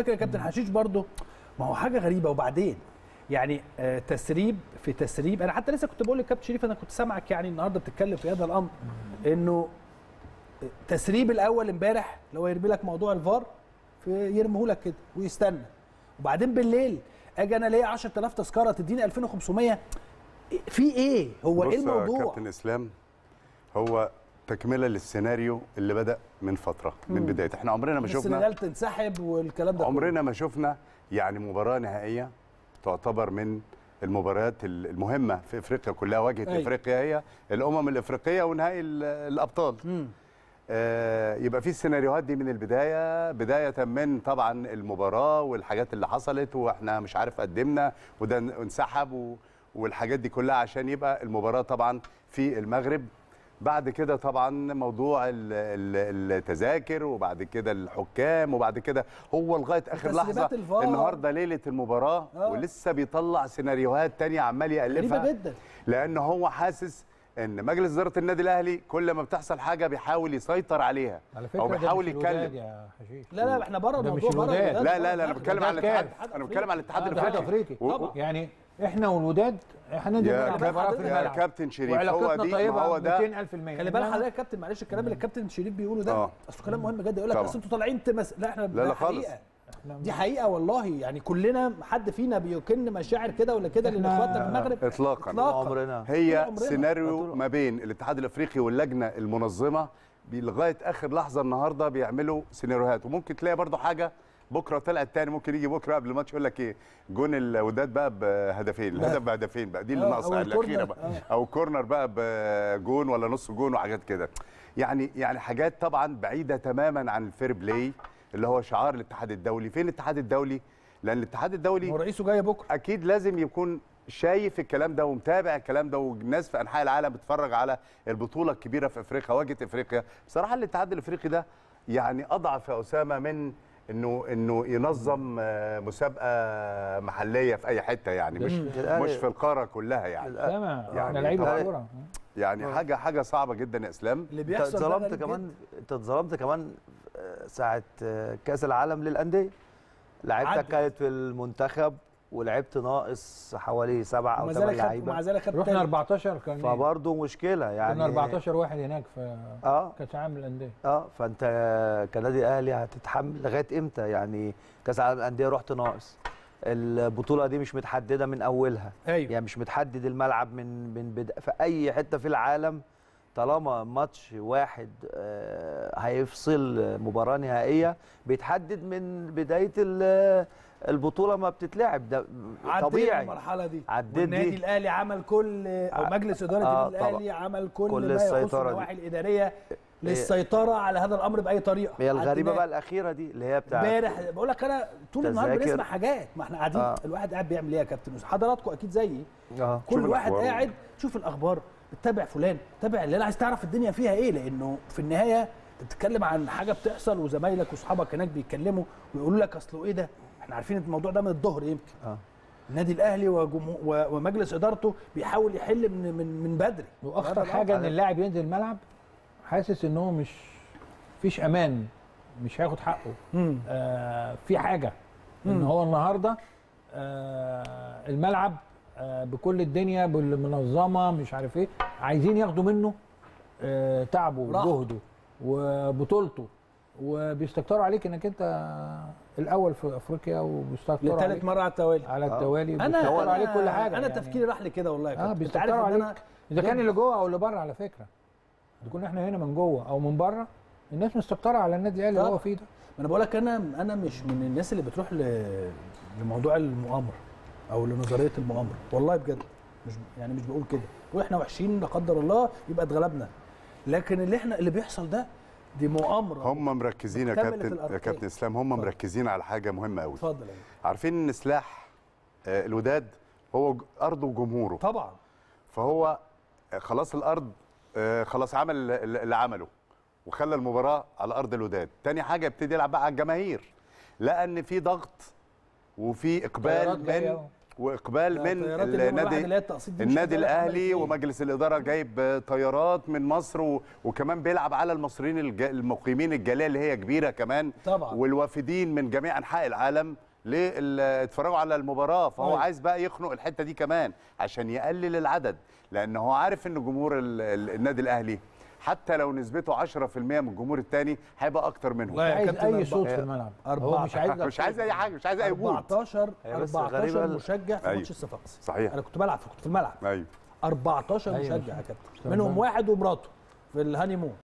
فاكر يا كابتن حشيش برضو، ما هو حاجه غريبه. وبعدين يعني تسريب في تسريب. انا حتى لسه كنت بقول للكابتن شريف، انا كنت سامعك يعني النهارده بتتكلم في هذا الامر، انه تسريب الاول امبارح اللي هو يرمي لك موضوع الفار يرميه لك كده ويستنى، وبعدين بالليل اجي انا ليا 10000 تذكره تديني 2500. في ايه؟ هو ايه الموضوع؟ بص يا كابتن اسلام، هو تكمله للسيناريو اللي بدا من فتره من بدايه. احنا عمرنا ما شفنا السنغال تنسحب والكلام ده عمرنا ما شفنا يعني مباراه نهائيه تعتبر من المباريات المهمه في افريقيا كلها. واجهت افريقيا هي الامم الافريقيه ونهائي الابطال. يبقى في السيناريوهات دي من البدايه، بدايه من طبعا المباراه والحاجات اللي حصلت واحنا مش عارف قدمنا وده انسحب والحاجات دي كلها عشان يبقى المباراه طبعا في المغرب. بعد كده طبعا موضوع التذاكر، وبعد كده الحكام، وبعد كده هو لغايه اخر لحظه النهارده ليله المباراه ولسه بيطلع سيناريوهات تانية عمال يالفها غريبه جدا، لان هو حاسس ان مجلس اداره النادي الاهلي كل ما بتحصل حاجه بيحاول يسيطر عليها او بيحاول يتكلم. لا احنا بره الموضوع، بره لا انا بتكلم على الاتحاد، انا بتكلم على الاتحاد الافريقي يعني احنا والوداد هننزل يا كابتن شريف. هو دي طيبة، هو ده 200%. خلي بالك حضرتك يا كابتن، معلش الكلام اللي الكابتن شريف بيقوله ده اصل كلام مهم جدا. يقول لك اصل انتوا طالعين لا احنا لا خالص، دي حقيقه والله. يعني كلنا حد فينا بيكن مشاعر كده ولا كده لاخواتنا في المغرب اطلاقا. عمرنا هي سيناريو ما بين الاتحاد الافريقي واللجنه المنظمه لغايه اخر لحظه. النهارده بيعملوا سيناريوهات، وممكن تلاقي برضو حاجه بكره طلعت تاني. ممكن يجي بكره قبل الماتش يقول لك ايه، جون الوداد بقى بهدفين، الهدف بهدفين بقى، دي اللي ناقصه الاخيره بقى، او كورنر بقى بجون ولا نص جون وحاجات كده. يعني حاجات طبعا بعيده تماما عن الفير بلاي اللي هو شعار الاتحاد الدولي. فين الاتحاد الدولي؟ لان الاتحاد الدولي ورئيسه جاي بكره اكيد لازم يكون شايف الكلام ده ومتابع الكلام ده، والناس في انحاء العالم بتتفرج على البطوله الكبيره في افريقيا، واجهه افريقيا. بصراحه الاتحاد الافريقي ده يعني اضعف يا اسامه من انه ينظم مسابقه محليه في اي حته، يعني مش في القاره كلها يعني. احنا لعيبه كوره يعني حاجه صعبه جدا يا اسلام. اللي بيحصل اتظلمت كمان، اتظلمت كمان ساعه كاس العالم للانديه. لعيبتك كانت في المنتخب ولعبت ناقص حوالي 7 أو 8 لعيبه، ومع ذلك رحنا 14 كان فبرضه مشكله يعني. كنا 14 واحد هناك في كاس العالم للانديه. فانت كنادي اهلي هتتحمل لغايه امتى؟ يعني كاس العالم للانديه رحت ناقص، البطوله دي مش متحدده من اولها. يعني مش متحدد الملعب من في اي حته في العالم. طالما ماتش واحد هيفصل مباراه نهائيه بيتحدد من بدايه البطوله ما بتتلعب، ده طبيعي. المرحله دي النادي الاهلي عمل كل او مجلس اداره النادي الاهلي عمل كل ما يخص النواحي الاداريه للسيطره على هذا الامر باي طريقه. هي الغريبه بقى الاخيره دي اللي هي بتاعت امبارح. بقول لك انا طول النهار بنسمع حاجات، ما احنا قاعدين الواحد قاعد بيعمل ايه يا كابتن؟ حضراتكم اكيد زيي، كل واحد قاعد شوف الاخبار، تتابع فلان، تابع اللي انا عايز تعرف الدنيا فيها ايه، لانه في النهايه بتتكلم عن حاجه بتحصل وزمايلك واصحابك هناك بيتكلموا ويقولوا لك اصله ايه ده؟ احنا عارفين الموضوع ده من الظهر يمكن. النادي الاهلي ومجلس ادارته بيحاول يحل من بدري. واخطر حاجه ان اللاعب ينزل الملعب حاسس ان هو فيش امان، مش هياخد حقه. في حاجه ان هو النهارده الملعب بكل الدنيا بالمنظمه مش عارف ايه، عايزين ياخدوا منه تعبه وجهده وبطولته، وبيستكتروا عليك انك انت الاول في افريقيا، وبيستكتروا عليك لثالث مره على التوالي بيستكتروا عليك كل حاجه. انا يعني تفكيري راح لكده والله يا كابتن. بيستكتروا عليك اذا كان اللي جوه او اللي بره. على فكره اذا كنا احنا هنا من جوه او من بره، الناس مستكتره على النادي الاهلي اللي هو فيه ده. انا بقول لك انا مش من الناس اللي بتروح لموضوع المؤامره او لنظريه المؤامره، والله بجد مش بقول كده واحنا وحشين لا قدر الله يبقى اتغلبنا، لكن اللي بيحصل ده دي مؤامره. هم مركزين يا كابتن اسلام، هم مركزين على حاجه مهمه قوي. اتفضل. عارفين ان سلاح الوداد هو ارضه وجمهوره طبعا، فهو خلاص الارض خلاص عمل اللي عمله وخلى المباراه على ارض الوداد. تاني حاجه يبتدي يلعب بقى على الجماهير، لان في ضغط وفي اقبال واقبال من النادي الاهلي، ومجلس الاداره جايب طيارات من مصر، وكمان بيلعب على المصريين المقيمين الجاليه اللي هي كبيره كمان طبعا، والوافدين من جميع انحاء العالم اتفرجوا على المباراه. فهو عايز بقى يخنق الحته دي كمان عشان يقلل العدد، لان هو عارف ان جمهور النادي الاهلي حتى لو نسبته 10% من الجمهور الثاني هيبقى اكتر منهم. مش عايز اي صوت في الملعب، هو مش عايز اي حاجه، مش عايز اي وجود. 14 مشجع في ماتش الصفاقسي. صحيح، انا كنت في الملعب. ايوه 14 مشجع يا كابتن، منهم واحد ومراته في الهاني مون.